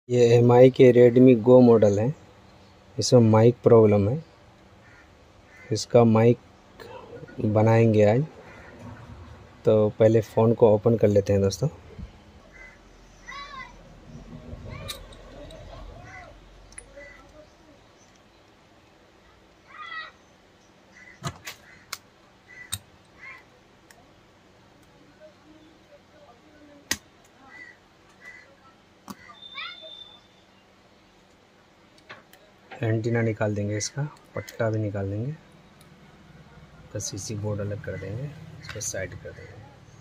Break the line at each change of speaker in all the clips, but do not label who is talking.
ये एमआई के रेडमी गो मॉडल है। इसमें माइक प्रॉब्लम है। इसका माइक बनाएंगे आज। तो पहले फ़ोन को ओपन कर लेते हैं दोस्तों। एंटीना निकाल देंगे, इसका पट्टा भी निकाल देंगे, बस इसी बोर्ड अलग कर देंगे, इसको साइड कर देंगे।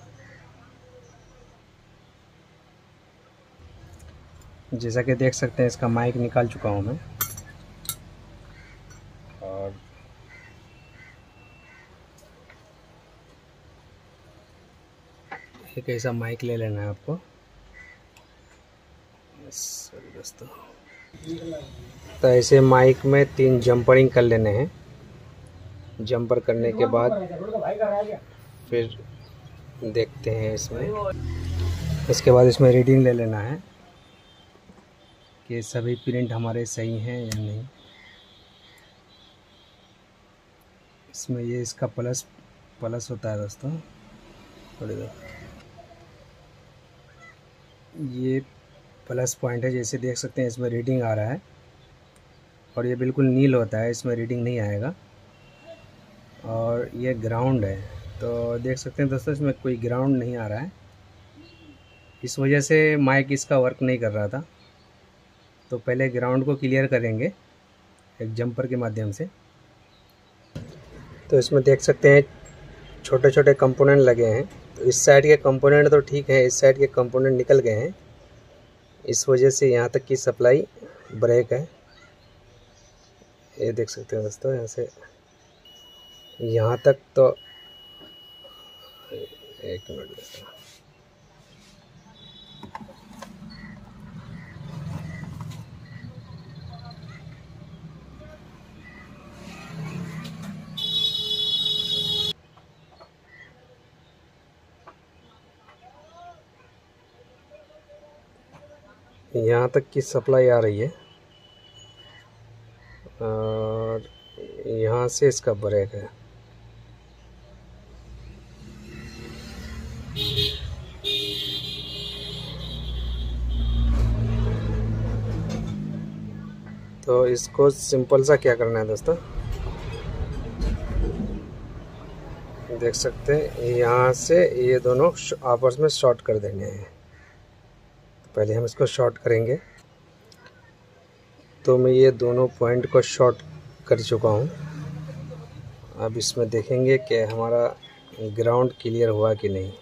जैसा कि देख सकते हैं इसका माइक निकाल चुका हूं मैं। और एक ऐसा माइक ले लेना है आपको। सॉरी दोस्तों। तो ऐसे माइक में 3 जंपरिंग कर लेने हैं। जंपर करने के बाद फिर देखते हैं इसमें। इसके बाद इसमें रीडिंग ले लेना है कि सभी प्रिंट हमारे सही हैं या नहीं। इसमें ये इसका प्लस होता है दोस्तों। थोड़ी देर ये प्लस पॉइंट है, जैसे देख सकते हैं इसमें रीडिंग आ रहा है। और ये बिल्कुल नील होता है, इसमें रीडिंग नहीं आएगा। और ये ग्राउंड है, तो देख सकते हैं दोस्तों इसमें कोई ग्राउंड नहीं आ रहा है। इस वजह से माइक इसका वर्क नहीं कर रहा था। तो पहले ग्राउंड को क्लियर करेंगे एक जंपर के माध्यम से। तो इसमें देख सकते हैं छोटे छोटे कंपोनेंट लगे हैं। तो इस साइड के कंपोनेंट तो ठीक है, इस साइड के कंपोनेंट निकल गए हैं। इस वजह से यहाँ तक की सप्लाई ब्रेक है। ये देख सकते हैं दोस्तों, यहाँ से यहाँ तक। तो एक मिनट दोस्तों, यहाँ तक की सप्लाई आ रही है और यहाँ से इसका ब्रेक है। तो इसको सिंपल सा क्या करना है दोस्तों, देख सकते हैं यहाँ से ये दोनों आपस में शॉर्ट कर देने हैं। पहले हम इसको शॉर्ट करेंगे। तो मैं ये दोनों पॉइंट को शॉर्ट कर चुका हूँ। अब इसमें देखेंगे कि हमारा ग्राउंड क्लियर हुआ कि नहीं।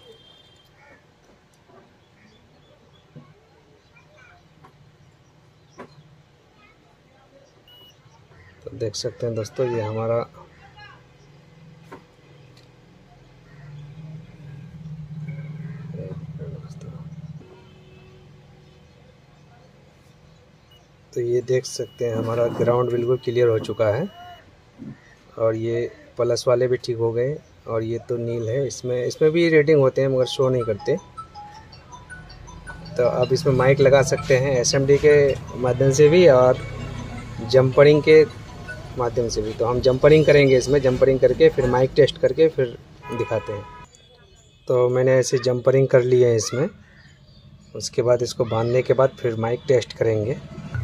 तो देख सकते हैं दोस्तों ये हमारा तो ये देख सकते हैं हमारा ग्राउंड बिल्कुल क्लियर हो चुका है। और ये प्लस वाले भी ठीक हो गए। और ये तो नील है, इसमें भी रेटिंग होते हैं मगर शो नहीं करते। तो अब इसमें माइक लगा सकते हैं एसएमडी के माध्यम से भी और जंपरिंग के माध्यम से भी। तो हम जंपरिंग करेंगे, इसमें जंपरिंग करके फिर माइक टेस्ट करके फिर दिखाते हैं। तो मैंने ऐसे जंपरिंग कर ली है इसमें। उसके बाद इसको बांधने के बाद फिर माइक टेस्ट करेंगे।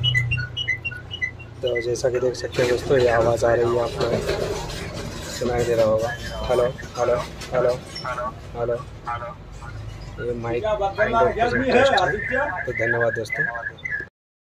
तो जैसा कि देख सकते हैं दोस्तों ये आवाज़ आ रही है, आपको सुनाई दे रहा होगा। Hello hello hello hello. ये माइक टेस्ट है। तो धन्यवाद दोस्तों।